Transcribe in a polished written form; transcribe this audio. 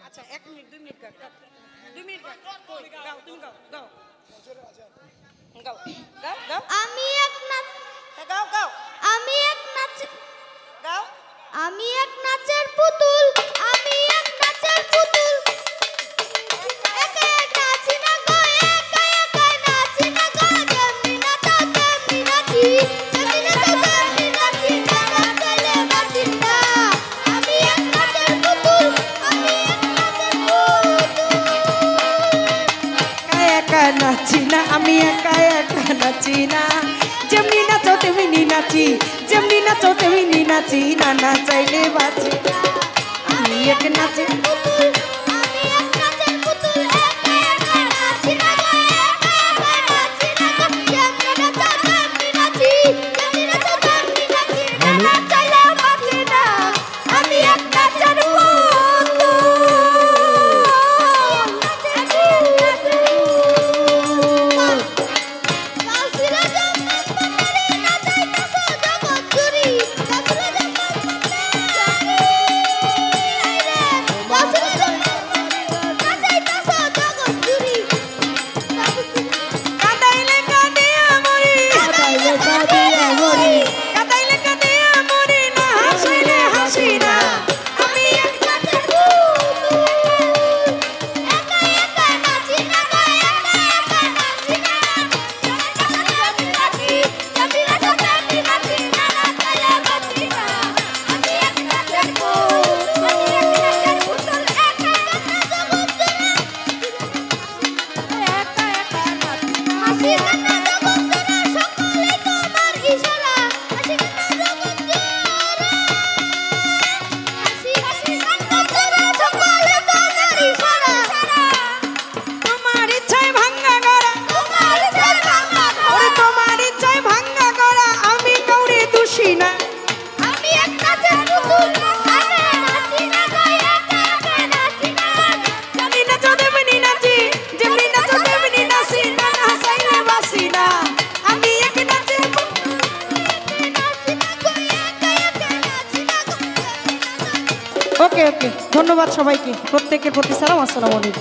আচ্ছা 1 minute 2 minute গাও 2 minute গাও গাও তুমি গাও গাও গাও গাও গাও আমি এক নাচ গাও গাও আমি এক নাচ গাও আমি এক নাচের পুতুল আমি এক নাচের পুতুল একা একা নাচি না গো একা একা নাচি না গো যেমনি নাচাও তেমনি নাচি যেমনি নাচাও তেমনি নাচি না নাচলে বাঁচি না আমি এক নাচের পুতুল আমি এক নাচের পুতুল একা নাচি না আমি একা একা নাচি না যেমনি নাচো তেমনি নাচি যেমনি নাচো তেমনি নাচি না নাচাইলে বাঁচি না আমি এক নাচের পুতুল আমি এক নাচের পুতুল একা একা নাচি না গো একা একা নাচি না গো যেমনি নাচাও তেমনি নাচি যেমনি নাচাও তেমনি নাচি না নাচাইলে বাঁচি না আমি এক নাচের ওকে ওকে ধন্যবাদ সবাইকে প্রত্যেকের প্রতি সালাম আসসালামু আলাইকুম।